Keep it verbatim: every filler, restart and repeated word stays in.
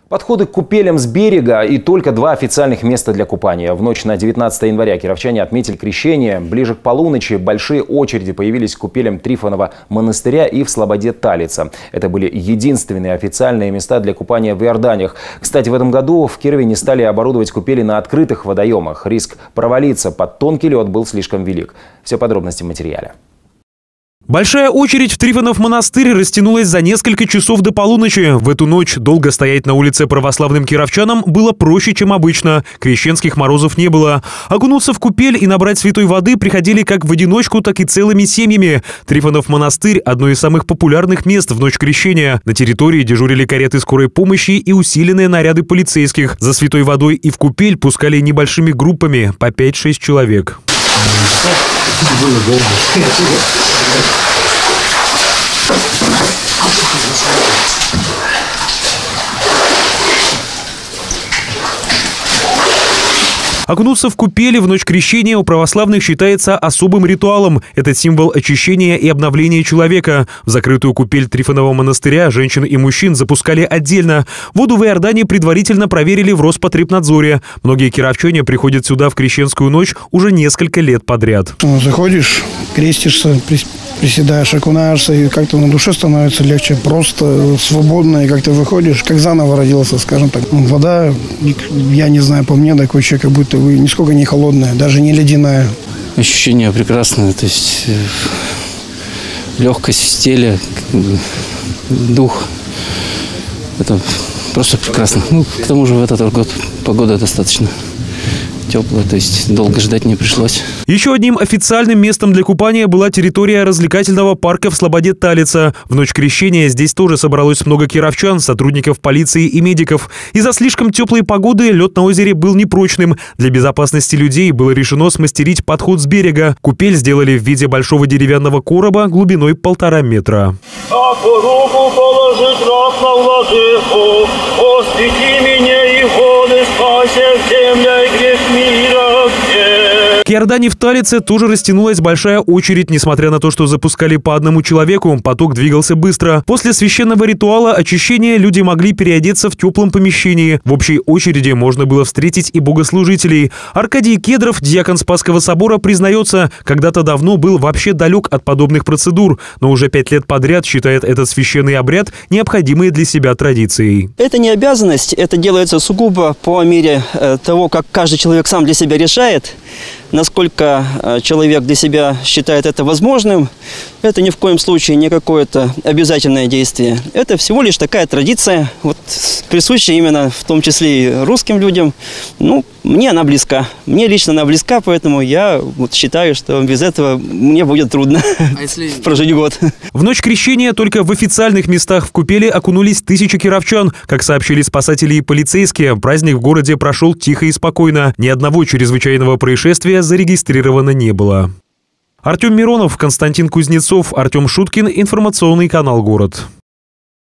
Подходы к купелям с берега и только два официальных места для купания. В ночь на девятнадцатое января кировчане отметили крещение. Ближе к полуночи большие очереди появились к купелям Трифонова монастыря и в Слободе Талица. Это были единственные официальные места для купания в Иорданиях. Кстати, в этом году в Кирове не стали оборудовать купели на открытых водоемах. Риск провалиться под тонкий лед был слишком велик. Все подробности в материале. Большая очередь в Трифонов монастырь растянулась за несколько часов до полуночи. В эту ночь долго стоять на улице православным кировчанам было проще, чем обычно. Крещенских морозов не было. Окунуться в купель и набрать святой воды приходили как в одиночку, так и целыми семьями. Трифонов монастырь – одно из самых популярных мест в ночь крещения. На территории дежурили кареты скорой помощи и усиленные наряды полицейских. За святой водой и в купель пускали небольшими группами по пять-шесть человек. Было долго. Окунуться в купели в ночь крещения у православных считается особым ритуалом. Это символ очищения и обновления человека. В закрытую купель Трифонова монастыря женщин и мужчин запускали отдельно. Воду в Иордании предварительно проверили в Роспотребнадзоре. Многие кировчане приходят сюда в крещенскую ночь уже несколько лет подряд. Заходишь, крестишься, приседаешь, окунаешься, и как-то на душе становится легче, просто свободно, и как-то выходишь, как заново родился, скажем так. Вода, я не знаю, по мне такой человек, как будто вы нисколько не холодная, даже не ледяная. Ощущение прекрасное, то есть легкость в теле, дух. Это просто прекрасно. Ну, к тому же в этот год погода достаточно теплая, то есть долго ждать не пришлось. Еще одним официальным местом для купания была территория развлекательного парка в Слободе Талица. В ночь крещения здесь тоже собралось много кировчан, сотрудников полиции и медиков. Из-за слишком теплой погоды лед на озере был непрочным. Для безопасности людей было решено смастерить подход с берега. Купель сделали в виде большого деревянного короба глубиной полтора метра. А по руку положить раб на владыку, освети меня и воды спася земля и грех мира где. К Иордании в Талице тоже растянулась большая очередь. Несмотря на то, что запускали по одному человеку, поток двигался быстро. После священного ритуала очищения люди могли переодеться в теплом помещении. В общей очереди можно было встретить и богослужителей. Аркадий Кедров, диакон Спасского собора, признается, когда-то давно был вообще далек от подобных процедур, но уже пять лет подряд считает этот священный обряд необходимой для себя традицией. Это не обязанность, это делается сугубо по мере того, как каждый человек сам для себя решает, насколько человек для себя считает это возможным. Это ни в коем случае не какое-то обязательное действие. Это всего лишь такая традиция, вот, присущая именно в том числе и русским людям. Ну, мне она близка. Мне лично она близка, поэтому я вот считаю, что без этого мне будет трудно а если... прожить год. В ночь крещения только в официальных местах в купели окунулись тысячи кировчан. Как сообщили спасатели и полицейские, праздник в городе прошел тихо и спокойно. Ни одного чрезвычайного происшествия зарегистрировано не было. Артем Миронов, Константин Кузнецов, Артем Шуткин, информационный канал «Город».